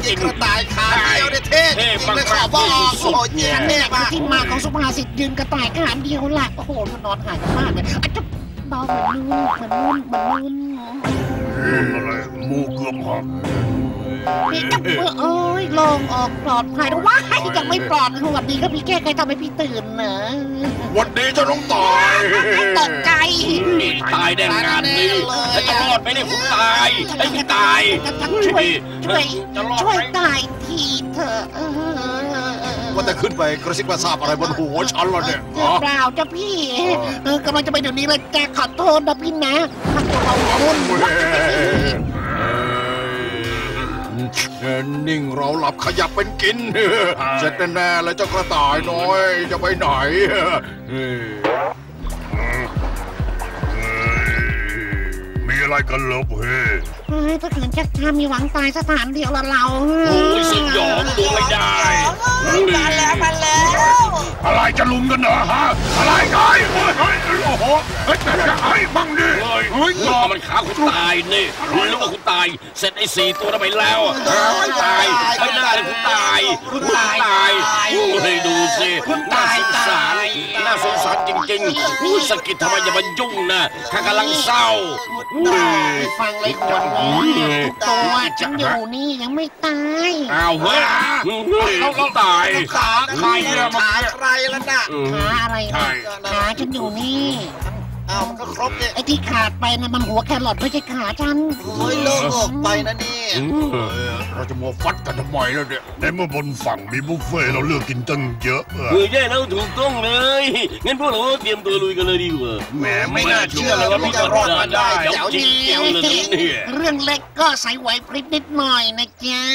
ริงๆกระต่ายขาเดียวเนี่ยเท่ไม่ขอบอกโอ้ยเนี่ยคือที่มาของสุภาษิตยืนกระต่ายขาเดียวล่ะโอ้โหมันนอนหายกันมากเลยจะเบาเหมือนนุ่นอะไรมูเกือบหักพี่กับเอ้ยลองออกปลอดภัยนะว้ายยังไม่ปลอดวันนี้ก็พี่แก้ใครทำให้พี่ตื่นนะวันนี้จะต้องตายตกใจตายแน่งานนี้แล้วจะรอดไหมเนี่ยคุณตายไอ้คุณตายช่วยตายทีเถอะว่าแต่ขึ้นไปกระซิบกระซาบอะไรบนหัวฉันล่ะเนี่ยเปล่าจ้ะพี่กำลังจะไปเดี๋ยวนี้เลยแกขอโทษนะพี่นะถ้าตัวเราวุ่นนิ่งเราหลับขยับเป็นกินเสร็จแน่ๆแล้วเจ้ากระต่ายน้อยจะไปไหนมีอะไรกันเหรอเพ่ถ้าขืนชักช้ามีหวังตายสถานเดียวละเราโอ้ยสยองตัวไม่ได้มาแล้วอะไรจะลุมกันเหรอฮะอะไรกันโอ้โหไอ้บังดิรอมันขาคุณตายนี่รู้ว่าคุณตายเสร็จไอ้4 ตัวนั้นไปแล้วตายไม่ได้เลยคุณตายให้ดูสิน่าสงสารจริงๆสกิดทำไมอย่ามายุ่งนะข้ากำลังเศร้าฟังเลยคนตัวฉันอยู่นี่ยังไม่ตายอ้าวเฮ้ยเราตายขาใครแล้วนะขาอะไรขาฉันอยู่นี่มันก็ครบเนี่ยไอ้ที่ขาดไปนะมันหัวแครอทไม่ใช่ขาฉันโอ้ยโล่งออกไปนะนี่เราจะมัวฟัดกันทำไมแล้วเนี่ยในเมื่อบนฝั่งมีบุฟเฟ่เราเลือกกินตั้งเยอะใช่แล้วถูกต้องเลยงั้นพวกเราเตรียมตัวลุยกันเลยดีกว่าแหมไม่น่าเชื่อเลยว่ามันจะรอดมาได้เจ๋วจริงเรื่องเล็กก็ใส่ไหวพริบนิดหน่อยนะจ๊ะ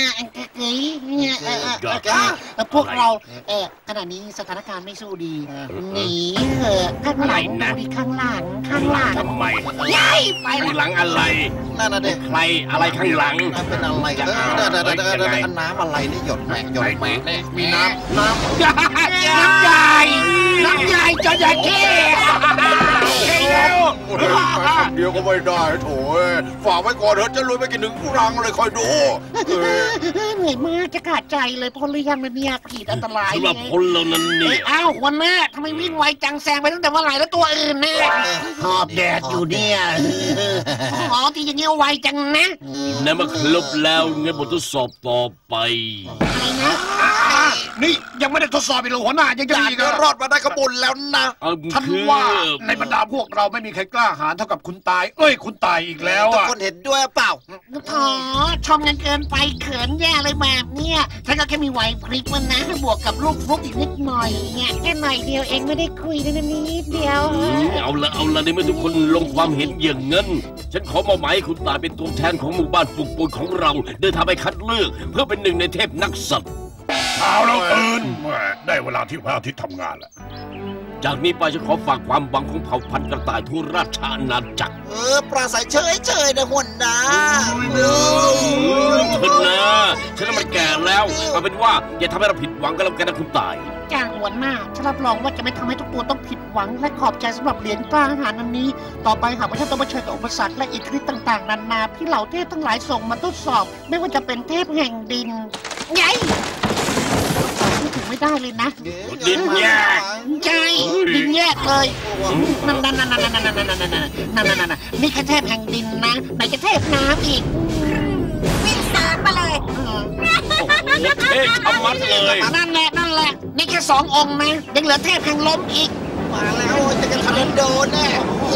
พวกเราขณะนี้สถานการณ์ไม่สู้ดีหนีเถอะข้างหลังนะข้างหลังทำไมย้ายไปข้างหลังอะไรนั่นน่ะเด็กใครอะไรข้างหลังเป็นอะไรน้ำอะไรนี่หยดแม่เนี่ยมีน้ำใหญ่จระเข้เดี๋ยวก็ไม่ได้โถฝากไว้ก่อนเถอะจะลุยไปกินถึงรังเลยคอยดูเหนื่อยมากจะขาดใจเลยพลเรือนมันเนี่ยขีดอันตรายสำหรับคนเรานั้นนี่อ้าวหัวหน้าทำไมวิ่งไวจังแซงไปตั้งแต่เมื่อไหร่แล้วตัวอื่นเนี่ยหอบแดดอยู่เนี่ยที่อย่างเงี้ยไวจังนะนั่นมันครบแล้วงั้นบททดสอบต่อไปอะไรนะนี่ยังไม่ได้ทดสอบอีกเลยหัวหน้ายังจะอีกรอดมาได้กระบุญแล้วนะท่านว่าในบรรดาพวกเราไม่มีใครกล้าหาญเท่ากับคุณตายคุณตายอีกแล้วทุกคนเห็นด้วยเปล่าชมกันเกินไปเขินแย่เลยแบบเนี้ยฉันก็แค่มีไหวพริบมันนะบวกกับลูกฟลุกอีกนิดหน่อยเนี่ยแค่หน่อยเดียวเองไม่ได้คุยนะนิดเดียวเอาละในเมื่อทุกคนลงความเห็นอย่างนั้นฉันขอมอบหมายให้คุณตายเป็นตัวแทนของหมู่บ้านปุกปุยของเราเดินทางไปคัดเลือกเพื่อเป็นหนึ่งในเทพนักสัตว์เอาแล้วตื่นได้เวลาที่พระอาทิตย์ทำงานแล้วจากนี้ไปฉันขอฝากความหวังของเผ่าพันธุ์กระต่ายทั่วราชอาณาจักรปราศัยเฉยนะหัวหน้าเถิดนะฉันมันแก่แล้วเอาเป็นว่าอย่าทำให้เราผิดหวังกันแล้วกันนะคุณตายจ้างหัวหน้าฉันรับรองว่าจะไม่ทำให้ทุกตัวต้องผิดหวังและขอบใจสำหรับเหรียญกล้าอาหารอันนี้ต่อไปหากว่าฉันต้องมาเผชิญกับอุปสรรคและอิทธิฤทธิ์ต่างๆนานาที่เหล่าเทพทั้งหลายส่งมาทดสอบไม่ว่าจะเป็นเทพแห่งดินไงถึงไม่ได้เลยนะดินแยกใช่ดินแยกเลยนั่นนี่แค่เทพแห่งดินนะไหนจะเทพน้ำอีกวิ่งตามมาเลยเทพทำมัดเลยนั่นแหละนี่แค่2 องค์นะยังเหลือเทพแห่งลมอีกมาแล้วจะกันทำโดนแน่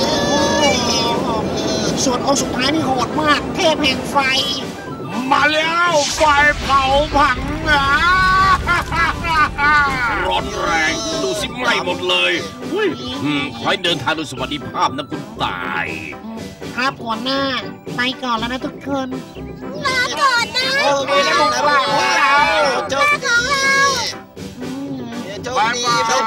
ส่วนองค์สุดท้ายนี่โหดมากเทพแห่งไฟมาแล้วไฟเผาผังร้อนแรงดูสิไหม้หมดเลยขอให้เดินทางโดยสวัสดิภาพนะคุณตายครับหัวหน้าไปก่อนแล้วนะทุกคนลาก่อนนะเจ้าของเราบาย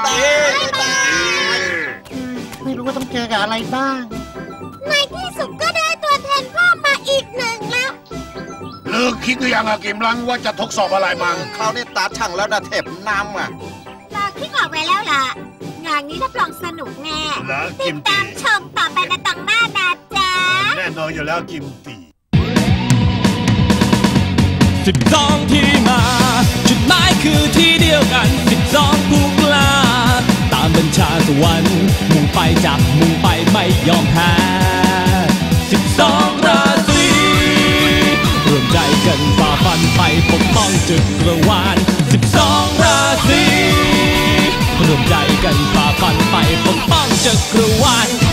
ไม่รู้ว่าต้องเจอกับอะไรบ้างในที่สุดก็ได้ตัวแทนพ่อมาอีก1แล้วเลิกคิดหรือยังกิมลังว่าจะทดสอบอะไรมั้งคราวนี้ตาช่างแล้วนะเทพน้ำเราคิดออกไปแล้วล่ะงานนี้รับรองสนุกแน่ติดตามชมต่อไปในตังหน้านะจ๊ะแน่นอนอยู่แล้วกิมตี 12ที่มาจุดหมายคือที่เดียวกัน12ผู้กล้าตามบัญชาสวรรค์มุ่งไปจับมุ่งไปไม่ยอมแพ้12ราศีรวมใจกันฝ่าฟันไปปกป้องจักรวาล12ราศีรวมใจกันฝ่าฟันไปปกป้องจักรวาล